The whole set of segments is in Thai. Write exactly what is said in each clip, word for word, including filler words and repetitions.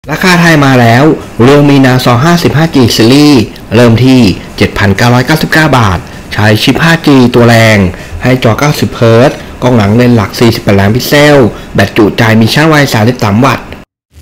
ราคาไทยมาแล้ว Realme Narsol ห้าสิบ ห้าจี Series เริ่มที่ เจ็ดพันเก้าร้อยเก้าสิบเก้า บาทใช้ชิป ห้าจี ตัวแรงให้จอ เก้าสิบ เฮิร์ตซ์ กล้องหลังเลนส์หลัก สี่สิบแปด ล้านพิกเซล แบตจุใจมีชาร์จไว สามสิบสาม วัตต์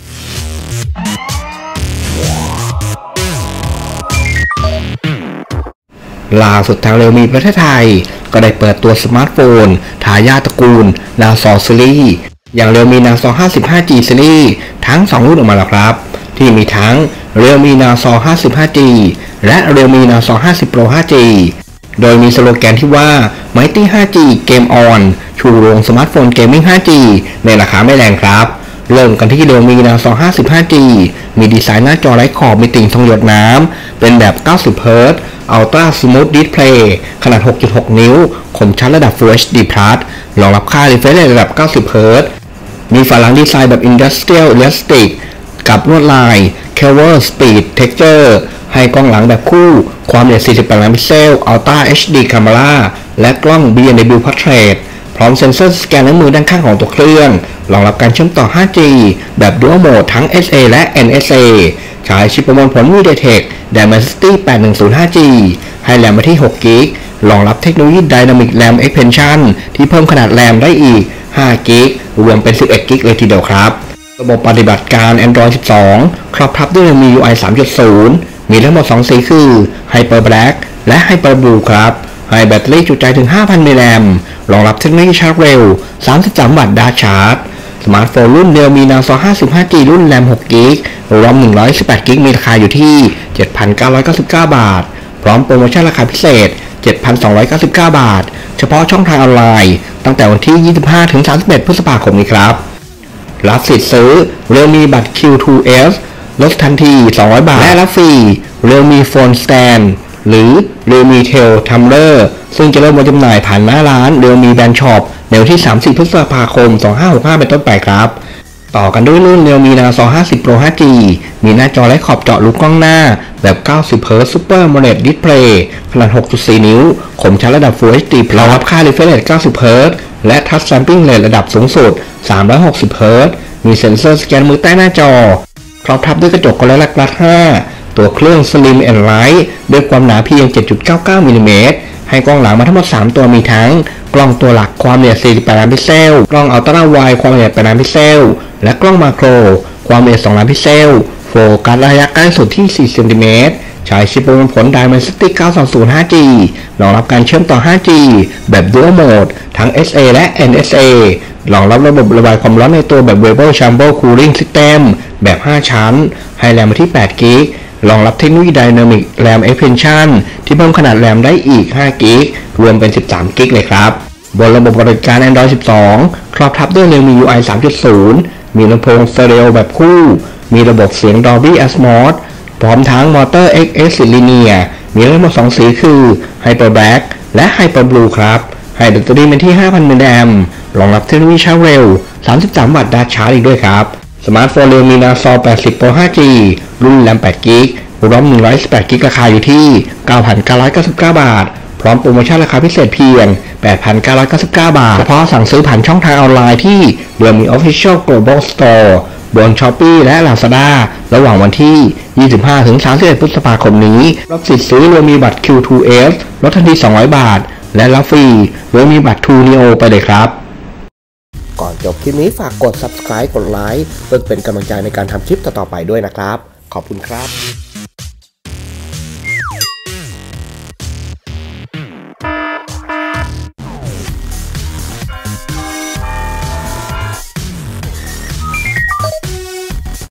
ล่าสุดทาง Realme ประเทศไทยก็ได้เปิดตัวสมาร์ทโฟนทายาทตระกูล Narsol Series อย่าง Realme Narsol ห้าสิบ ห้าจี Series ทั้งสองรุ่นออกมาแล้วครับที่มีทั้ง Realme Narsol ห้าสิบ ห้าจี และ Realme Narsol ห้าสิบ Pro ห้าจี โดยมีสโลแกนที่ว่า Mighty ห้าจี Game On ชูโรงสมาร์ทโฟนเกมมิ่ง ห้าจี ในราคาไม่แรงครับเริ่มกันที่ Realme Narsol ห้าสิบ ห้าจี มีดีไซน์หน้าจอไร้ขอบมีติ่งทองหยดน้ำเป็นแบบ เก้าสิบ เฮิร์ตซ์ Ultra Smooth Display ขนาด หกจุดหก นิ้วคมชัดระดับ Full เอช ดี Plus รองรับค่า refresh rate ระดับ เก้าสิบ เฮิร์ตซ์ มีฝาหลังดีไซน์แบบ Industrial Elastic กับลวดลาย Curve Speed Texture ให้กล้องหลังแบบคู่ความละเอียด สี่สิบแปด ล้านพิกเซล Ultra เอช ดี Camera และกล้อง บี เอ็น ดับเบิลยู Portrait พร้อมเซ็นเซอร์สแกนนิ้วมือด้านข้างของตัวเครื่องรองรับการเชื่อมต่อ ห้าจี แบบ Dual Mode ทั้ง เอส เอ และ เอ็น เอส เอ ใช้ชิปประมวลผล MediaTek Dimensity แปดหนึ่งศูนย์ ห้าจี ให้แรมมาที่ หกกิกะไบต์ รองรับเทคโนโลยี Dynamic RAM Expansion ที่เพิ่มขนาดแรมได้อีก ห้ากิกะไบต์ รวมเป็น สิบเอ็ดกิกะไบต์ เลยทีเดียวครับระบบปฏิบัติการ Android สิบสอง ครอบทับด้วย มี ยู ไอ สามจุดศูนย์ มีทั้งหมดสองสีคือ Hyper Black และ Hyper Blue ครับให้แบตเตอรี่จุใจถึง ห้าพัน มิลลิแอมป์รองรับเทคโนโลยีชาร์จเร็ว สามสิบสาม วัตต์ดาร์ชาร์จสมาร์ทโฟนรุ่น Realme Narsol ห้าสิบ ห้าจี รุ่นแรม หกกิกะไบต์ รอม หนึ่งร้อยสิบแปดกิกะไบต์ มีราคาอยู่ที่ เจ็ดพันเก้าร้อยเก้าสิบเก้า บาทพร้อมโปรโมชั่นราคาพิเศษ เจ็ดพันสองร้อยเก้าสิบเก้า บาทเฉพาะช่องทางออนไลน์ตั้งแต่วันที่ ยี่สิบห้าถึงสามสิบเอ็ด พฤษภาคมนี้ครับรับสิทธิ์ซื้อ Realme บัตร คิว ทู เอส ลดทันทีสองร้อยบาทและรับฟรี Realme Phone Stand หรือ Realme Tail Tumbler ซึ่งจะเริ่มวางจำหน่ายผ่านหน้าร้าน Realme Brand Shop ในวันที่ สามสิบ พฤษภาคม สองพันห้าร้อยหกสิบห้า เป็นต้นไปครับต่อกันด้วยรุ่น Realme Narsol ห้าสิบ Pro ห้าจี มีหน้าจอไร้ขอบเจาะรูกล้องหน้าแบบ เก้าสิบ เฮิร์ตซ์ Super AMOLED Display ขนาด หกจุดสี่ นิ้วคมชัดระดับ Full เอช ดี รองรับค่า refresh rate เก้าสิบ เฮิร์ตซ์ และ Touch Sampling Rate ระดับสูงสุด สามร้อยหกสิบ เฮิร์ตซ์ มีเซ็นเซอร์สแกนมือใต้หน้าจอครอบทับด้วยกระจก Gorilla Glass ห้า ตัวเครื่อง Slim and Light ด้วยความหนาเพียง เจ็ดจุดเก้าเก้า มิลลิเมตรให้กล้องหลังมาทั้งหมดสามตัวมีทั้งกล้องตัวหลักความละเอียด สี่สิบแปด ล้านพิกเซลกล้อง Ultra Wide ความละเอียด แปด ล้านพิกเซลและกล้องมาโครความละเอียด สอง ล้านพิกเซลโฟกัสระยะใกล้สุดที่ สี่ เซนติเมตรใช้ชิปประมวลผล Dimensity เก้าสองศูนย์ ห้าจี รองรับการเชื่อมต่อ ห้าจี แบบ Dual Mode ทั้ง เอส เอ และ เอ็น เอส เอ รองรับระบบระบายความร้อนในตัวแบบ Variable Chamber Cooling System แบบ ห้า ชั้นให้แรมมาที่ แปดกิกะไบต์ รองรับเทคโนโลยี Dynamic RAM Expansion ที่เพิ่มขนาดแรมได้อีก ห้ากิกะไบต์ รวมเป็น สิบสามกิกะไบต์ เลยครับบนระบบปฏิบัติการ Android สิบสอง ครอบทับด้วย มี ยู ไอ สามจุดศูนย์ มีลำโพงสเตอริโอแบบคู่มีระบบเสียง Dolby Atmos พร้อมทั้งมอเตอร์ เอ็กซ์ เอส Linear มีทั้งหมดสองสีคือ Hyper Black และ Hyper Blue ครับให้แบตเตอรี่เป็นที่ ห้าพัน มิลลิแอมป์รองรับเทคโนโลยีชาร์จเร็ว สามสิบสาม วัตต์ดาร์ชาร์จอีกด้วยครับสมาร์ทโฟน Realme Narsol แปดสิบ Pro ห้าจี รุ่นแรม แปดกิกะไบต์ รอม หนึ่งร้อยสิบแปดกิกะไบต์ ราคาอยู่ที่ เก้าพันเก้าร้อยเก้าสิบเก้า บาทพร้อมโปรโมชั่นราคาพิเศษเพียง แปดพันเก้าร้อยเก้าสิบเก้า บาทเฉพาะสั่งซื้อผ่านช่องทางออนไลน์ที่ Realme Official Global Store บน Shopee และ Lazada ระหว่างวันที่ ยี่สิบห้าถึงสามสิบเอ็ด พฤษภาคมนี้รับสิทธิ์ซื้อ Realme บัตร คิว ทู เอส ลดทันทีสองร้อยบาทและรับฟรี Realme บัตร ทู Neo ไปเลยครับก่อนจบคลิปนี้ฝากกด Subscribe กดไลค์เพื่อเป็นกำลังใจในการทำคลิปต่อๆไปด้วยนะครับขอบคุณครับ